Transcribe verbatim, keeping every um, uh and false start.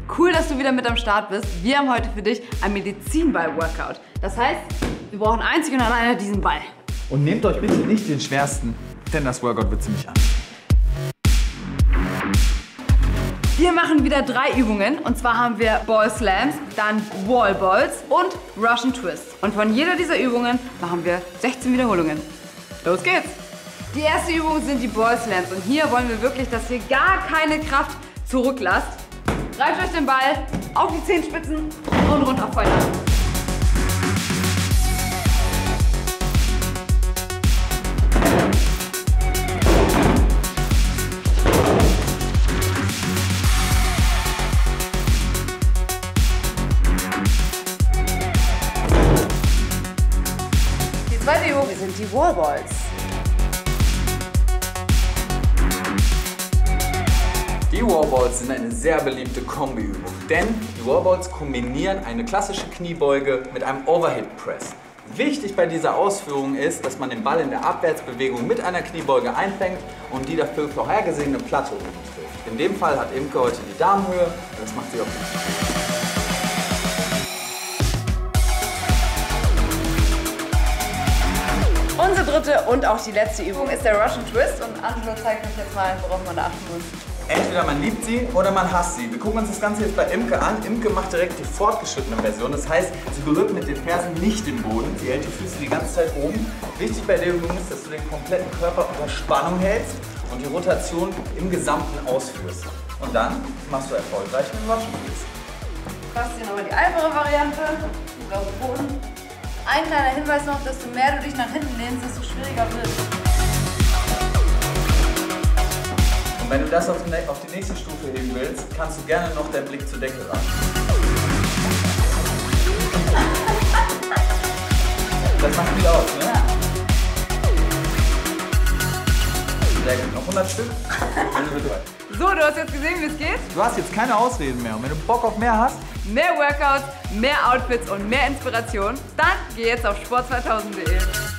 Cool, dass du wieder mit am Start bist. Wir haben heute für dich ein Medizinball-Workout. Das heißt, wir brauchen einzig und alleine diesen Ball. Und nehmt euch bitte nicht den schwersten, denn das Workout wird ziemlich an. Wir machen wieder drei Übungen. Und zwar haben wir Ball Slams, dann Wall Balls und Russian Twists. Und von jeder dieser Übungen machen wir sechzehn Wiederholungen. Los geht's! Die erste Übung sind die Ball Slams. Und hier wollen wir wirklich, dass ihr gar keine Kraft zurücklasst. Greift euch den Ball auf die Zehenspitzen und runter auf Feuer. Die zweite Übung sind die Wallballs. Die Wallballs sind eine sehr beliebte Kombiübung, denn die Wallballs kombinieren eine klassische Kniebeuge mit einem Overhead Press. Wichtig bei dieser Ausführung ist, dass man den Ball in der Abwärtsbewegung mit einer Kniebeuge einfängt und die dafür vorhergesehene Platte oben trifft. In dem Fall hat Imke heute die Darmhöhe und das macht sie auch gut. Unsere dritte und auch die letzte Übung ist der Russian Twist und Angelo zeigt euch jetzt mal, worauf man da achten muss. Entweder man liebt sie oder man hasst sie. Wir gucken uns das Ganze jetzt bei Imke an. Imke macht direkt die fortgeschrittene Version. Das heißt, sie berührt mit den Fersen nicht den Boden. Sie hält die Füße die ganze Zeit oben. Wichtig bei der Übung ist, dass du den kompletten Körper unter Spannung hältst und die Rotation im Gesamten ausführst. Und dann machst du erfolgreich einen Russian Twist. Fast hier nochmal die einfache Variante. Auf den Boden. Ein kleiner Hinweis noch, desto mehr du dich nach hinten lehnst, desto schwieriger wird es. Und wenn du das auf die, auf die nächste Stufe heben willst, kannst du gerne noch deinen Blick zur Decke ran. Das macht viel aus, ne? Ja. Sehr gut. Noch hundert Stück. So, du hast jetzt gesehen, wie es geht? Du hast jetzt keine Ausreden mehr. Und wenn du Bock auf mehr hast, Mehr Workouts, mehr Outfits und mehr Inspiration, dann geh jetzt auf sport zweitausend punkt de.